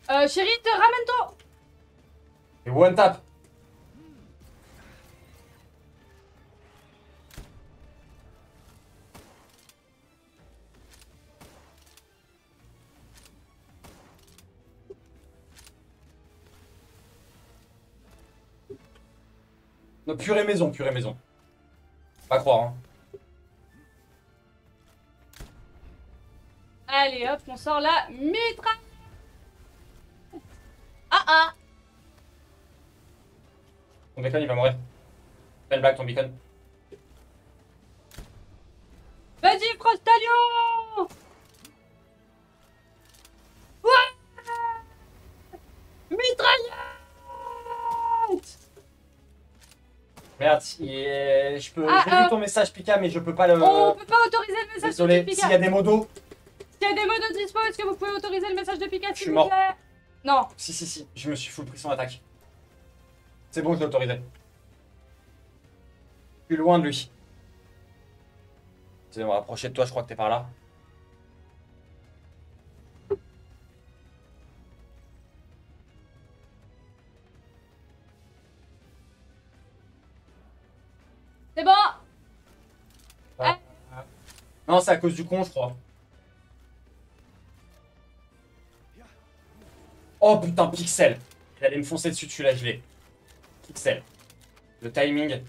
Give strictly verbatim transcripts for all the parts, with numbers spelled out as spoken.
Euh, chérie, te ramène-toi. Et one tap. Non, purée maison, purée maison. Pas croire, hein. Allez, hop, on sort la mitraille. Ah ah. Ton bacon, il va mourir. Fais une blague, ton bacon. Vas-y, Frostalio. Ouais. Mitraillette. Merde, il est- je peux. Ah, J'ai euh, vu ton message, Pika, mais je peux pas le. On peut pas autoriser le message Désolé, de Pika. s'il y a des modos. S'il y a des mots de dispo, est-ce que vous pouvez autoriser le message de Pika, Je suis s'il vous mort. plaît? Non. Si, si, si, je me suis full pris son attaque. C'est bon, je l'ai autorisé. Plus loin de lui. C'est bon, rapprocher de toi, je crois que t'es par là. C'est bon. Ah. Non, c'est à cause du con, je crois. Oh putain, Pixel. Il allait me foncer dessus, celui-là, je l'ai. Pixel. Le timing.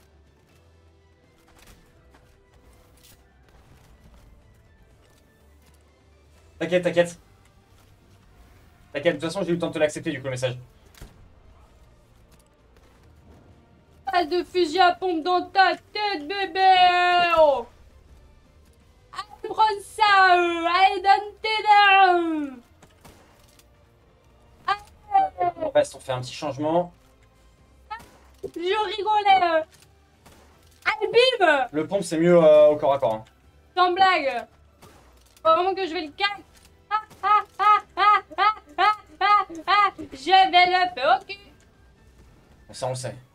T'inquiète, t'inquiète. T'inquiète, de toute façon, j'ai eu le temps de te l'accepter, du coup, le message. Pas de fusil à pompe dans ta tête, bébé. Oh. Allez, prends ça. euh, Allez, donne tes dents. On reste, on fait un petit changement. Je rigolais. euh. Allez, bim. Le pompe, c'est mieux euh, au corps à corps. Hein. Sans blague. Faut vraiment que je vais le calme. Ah, ah, ah, ah, ah, ah, ah, ah. Je vais le faire au cul. Ça, on le sait.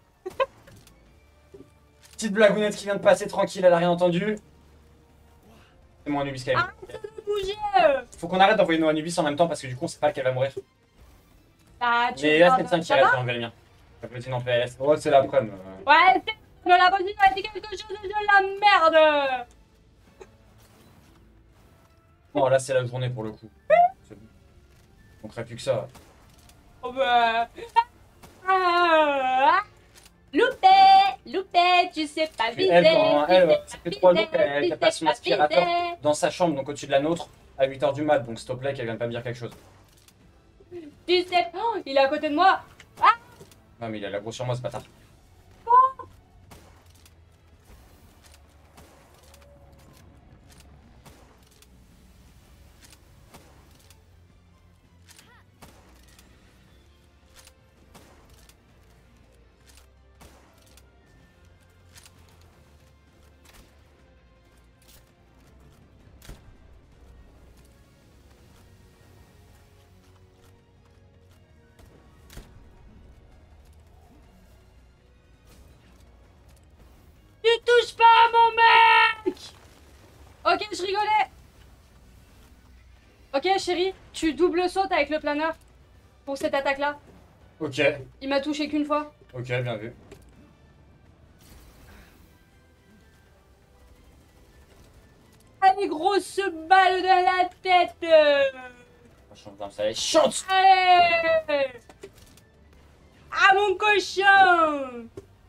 Petite blagounette qui vient de passer tranquille, elle a rien entendu. C'est mon Anubis quand même. Arrête de bouger. Faut qu'on arrête d'envoyer nos Anubis en même temps parce que du coup, on sait pas lequel va mourir. Ah, tu Mais là, c'est regardes, le cinq qui ça reste, va? j'ai enlevé le mien. La petite en P L S. Oh, c'est l'après-midi. euh. Ouais, c'est de la voisine a dit quelque chose de la merde. Non, là, c'est la journée pour le coup. C'est bon. On manquerait plus que ça. Oh bah... Ah, loupé, loupé, tu sais pas Puis viser. elle, quand tu elle, sais ça pas fait trois viser, jours qu'elle tu qu'elle passe sais son pas aspirateur viser. dans sa chambre, donc au-dessus de la nôtre, à huit heures du mat. Donc, s'il te plaît, qu'elle vienne pas me dire quelque chose. Tu sais... Oh, il est à côté de moi. Non, mais il a la grosse sur moi, ce bâtard. Tu touches pas à mon mec. Ok, je rigolais. Ok, chérie, tu double sautes avec le planeur pour cette attaque-là. Ok, Il m'a touché qu'une fois. ok, bien vu. Allez, grosse balle dans la tête. Franchement, ça allait. Chante. Allez. Ah, mon cochon.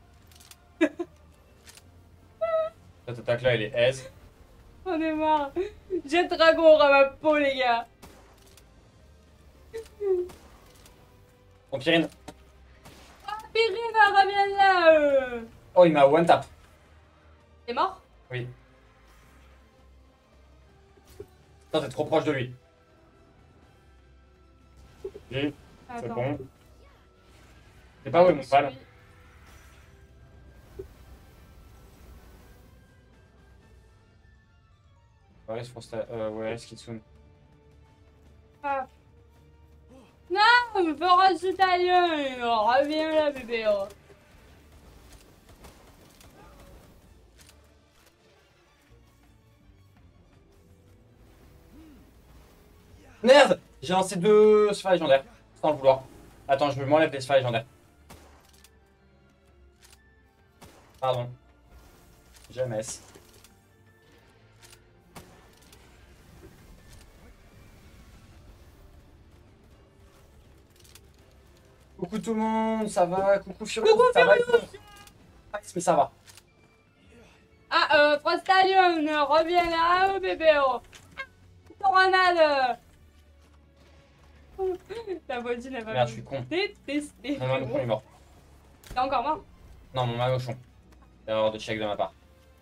Cette attaque-là, elle est aise. On est marre. J'ai dragon à ma peau, les gars. Bon, Pyrine. Ah, Pyrine, reviens là. euh. Oh, il m'a one tap. T'es mort? Oui. Putain, t'es trop proche de lui. Oui, c'est Attends. bon. C'est pas où est mon pal? Where is Frosta... Euh, where is Kitsune? Ah. Non, me fera ce italien. Reviens là, bébé. Merde! J'ai lancé deux sphères légendaires, sans le vouloir. Attends, je m'enlève des sphères légendaires. Pardon. Jamais. Coucou tout le monde, ça va? Coucou Furious, Coucou ça va? Furious. Mais ça va. Ah, euh, Frostalion, reviens là, oh, bébé. Oh. Tornade. La voisine, elle va Merde, me je suis con. détester. Mon manochon est mort. T'es encore mort? Non, mon manochon. Erreur de check de ma part.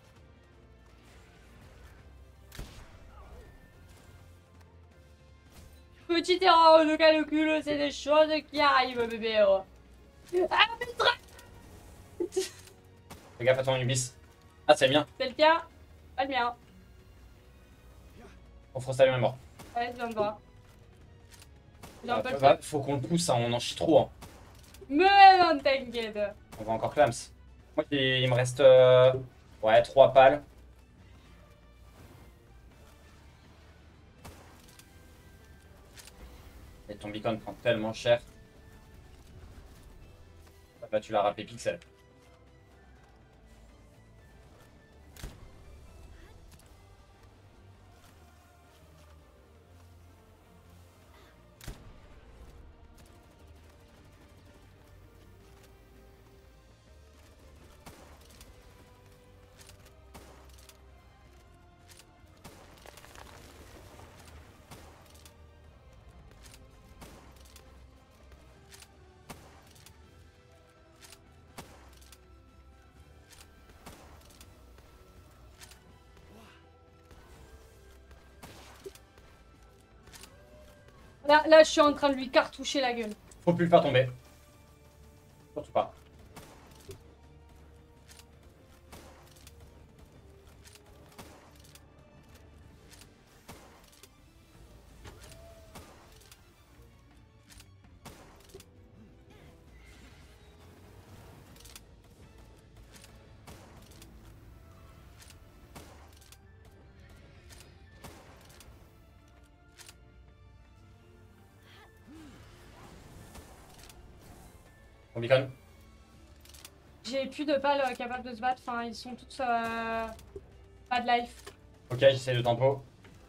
Petite erreur de calcul, c'est des choses qui arrivent, bébé. Oh. Ah, putain. Fais gaffe à ton Ubis. Ah, c'est le mien. C'est le tien, pas le mien. Mon Frostalion est mort. Ouais, c'est un toi. J'ai un Ah, peu le bah, truc. faut qu'on le pousse, hein, on en chie trop. Hein. Mais non, t'inquiète. On va encore clams. Moi, il il me reste euh, ouais, trois pales. Et ton beacon prend tellement cher. Ah bah, tu l'as rappelé Pixel. Là, là, je suis en train de lui cartoucher la gueule. Faut plus le faire tomber. Surtout pas. Ton beacon. J'ai plus de balles euh, capables de se battre. Enfin, ils sont tous euh, pas de life. Ok, j'essaie de tempo.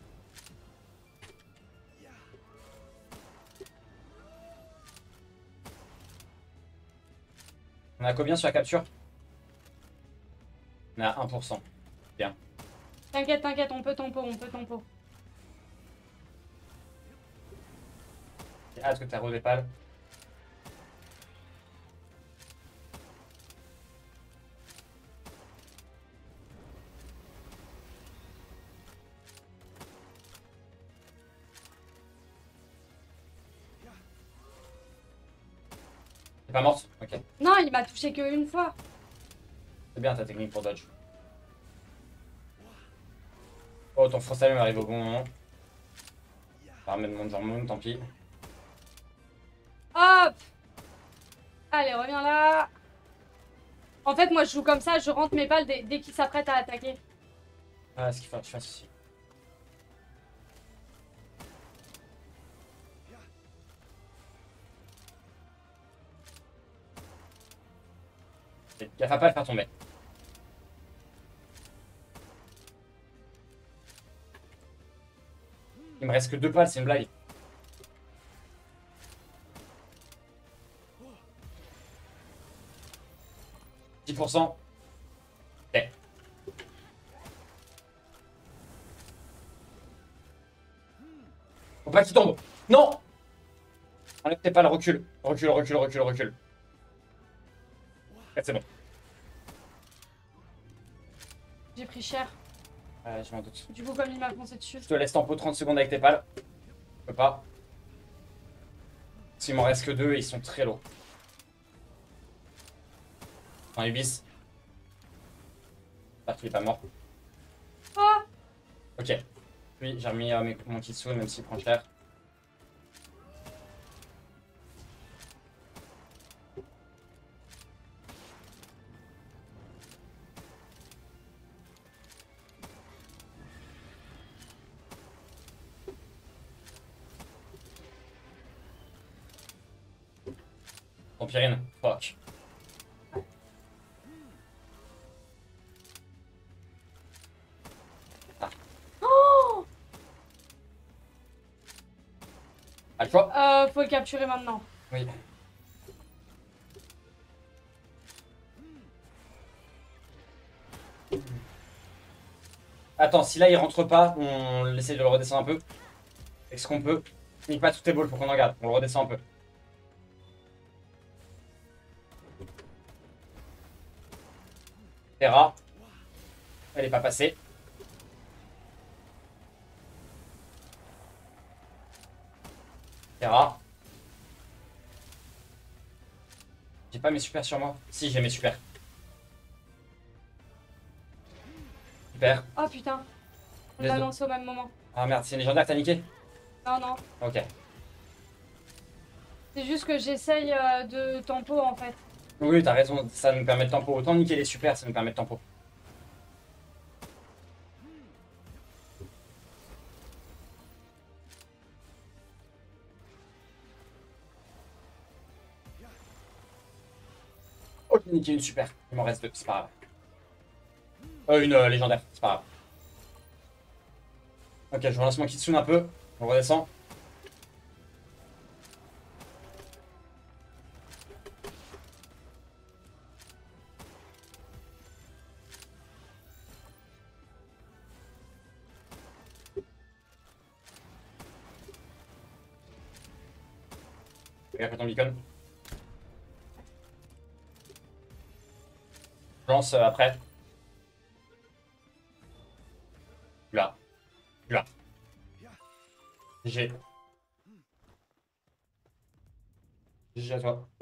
On a combien sur la capture? On est à un pour cent. Bien. T'inquiète, t'inquiète, on peut tempo, on peut tempo. J'ai hâte que tu as des pales. T'es pas morte? Ok. Non, il m'a touché qu'une fois. C'est bien ta technique pour dodge. Oh, ton Frostalion arrive au bon moment. Ça ramène mon Jormoon, tant pis. Hop. Allez, reviens là. En fait, moi, je joue comme ça, je rentre mes balles dès, dès qu'il s'apprête à attaquer. Ah, ce qu'il faut que tu fasses ici. Gaffe à pas le faire tomber. Il me reste que deux pales, c'est une blague. dix pour cent. Ok. Faut pas qu'il tombe. Non! Enlève tes pales, recule. Recule, recule, recule, recule. Ouais, c'est bon. J'ai pris cher. Ouais, je m'en doute. Du coup, comme il m'a foncé dessus. Je te laisse tempo trente secondes avec tes pales. Je peux pas. S'il m'en reste que deux et ils sont très lourds. Un Ubis. J'espère qu'il est pas mort. Ah. Ok. Puis j'ai remis euh, mes- mon Kitsune même s'il prend cher. Vampirine, fuck. Oh Ah, le choix. euh, faut le capturer maintenant. Oui. Attends, si là il rentre pas, on essaie de le redescendre un peu. Est-ce qu'on peut? Il pas tout est beau, faut qu'on en garde. On le redescend un peu. Terra. Elle est pas passée. Terra. J'ai pas mes super sur moi. Si, j'ai mes super. Super. Oh putain. On Les l'a deux. lancé au même moment. Ah merde, c'est une légendaire que t'as niqué? Non, non. Ok. C'est juste que j'essaye euh, de tempo en fait. Oui, t'as raison, ça nous permet de tempo. Autant niquer les super, ça nous permet de tempo. Ok, niquer une super. Il m'en reste deux, c'est pas grave. Euh, une euh, légendaire, c'est pas grave. Ok, je relance mon Kitsune un peu. On redescend. Regarde ton beacon. Je lance euh, après. Là. Là. G G. G G à toi.